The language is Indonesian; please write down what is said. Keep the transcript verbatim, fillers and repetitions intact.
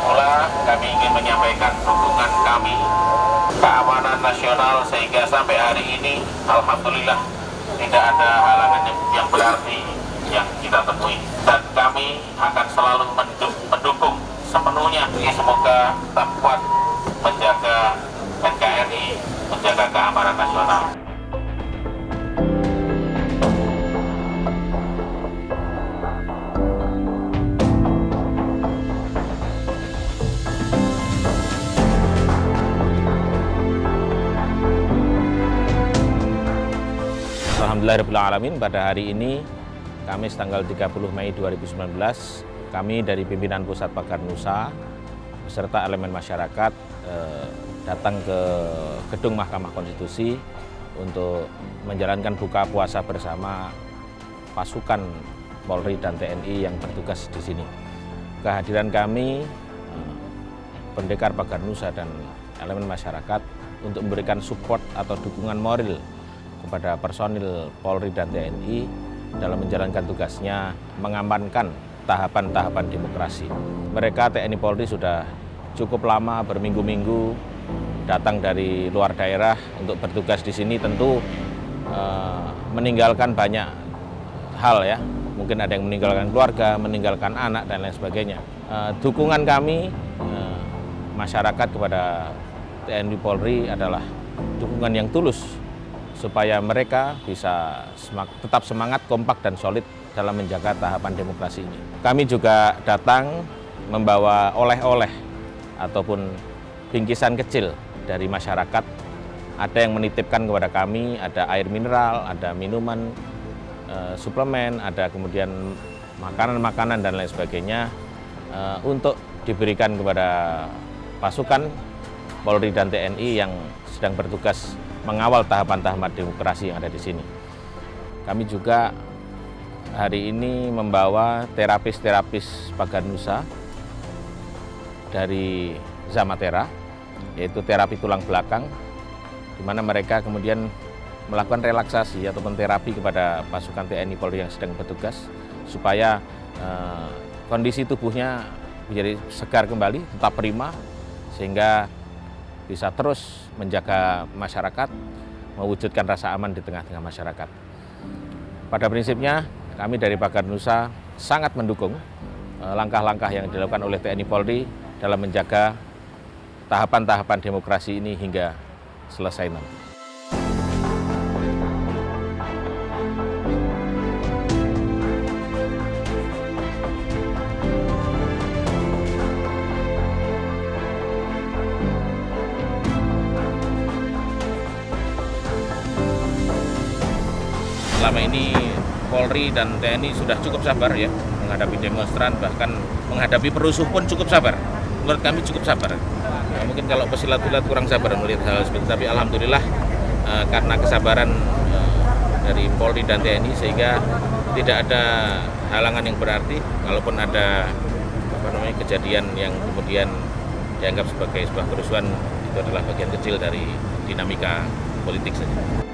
pula kami ingin menyampaikan dukungan kami keamanan nasional sehingga sampai hari ini alhamdulillah tidak ada halangan yang, yang berarti yang kita temui, dan kami akan selalu mendukung sepenuhnya. Semoga tetap kuat menjaga N K R I, menjaga keamanan nasional. Alhamdulillahirrahmanirrahim, pada hari ini, Kamis tanggal tiga puluh Mei dua ribu sembilan belas, kami dari pimpinan Pusat Pagar Nusa beserta elemen masyarakat eh, datang ke gedung Mahkamah Konstitusi untuk menjalankan buka puasa bersama pasukan Polri dan T N I yang bertugas di sini. Kehadiran kami, eh, Pendekar Pagar Nusa dan elemen masyarakat untuk memberikan support atau dukungan moral kepada personil Polri dan T N I dalam menjalankan tugasnya mengamankan tahapan-tahapan demokrasi. Mereka T N I Polri sudah cukup lama berminggu-minggu datang dari luar daerah untuk bertugas di sini, tentu eh, meninggalkan banyak hal ya. Mungkin ada yang meninggalkan keluarga, meninggalkan anak dan lain sebagainya. Eh, dukungan kami eh, masyarakat kepada T N I Polri adalah dukungan yang tulus supaya mereka bisa semak, tetap semangat, kompak, dan solid dalam menjaga tahapan demokrasi ini. Kami juga datang membawa oleh-oleh ataupun bingkisan kecil dari masyarakat. Ada yang menitipkan kepada kami, ada air mineral, ada minuman, e, suplemen, ada kemudian makanan-makanan dan lain sebagainya e, untuk diberikan kepada pasukan Polri dan T N I yang sedang bertugas mengawal tahapan-tahapan demokrasi yang ada di sini. Kami juga hari ini membawa terapis-terapis Pagar Nusa dari Zamatera, yaitu terapi tulang belakang, di mana mereka kemudian melakukan relaksasi ataupun terapi kepada pasukan T N I Polri yang sedang bertugas, supaya eh, kondisi tubuhnya menjadi segar kembali, tetap prima, sehingga bisa terus menjaga masyarakat, mewujudkan rasa aman di tengah-tengah masyarakat. Pada prinsipnya, kami dari Pagar Nusa sangat mendukung langkah-langkah yang dilakukan oleh T N I Polri dalam menjaga tahapan-tahapan demokrasi ini hingga selesai nanti. Selama ini Polri dan T N I sudah cukup sabar ya menghadapi demonstran, bahkan menghadapi perusuh pun cukup sabar. Menurut kami cukup sabar. Nah, mungkin kalau pesilat-pesilat kurang sabar melihat hal seperti itu, tapi alhamdulillah eh, karena kesabaran eh, dari Polri dan T N I sehingga tidak ada halangan yang berarti. Kalaupun ada apa namanya kejadian yang kemudian dianggap sebagai sebuah kerusuhan, itu adalah bagian kecil dari dinamika politik saja.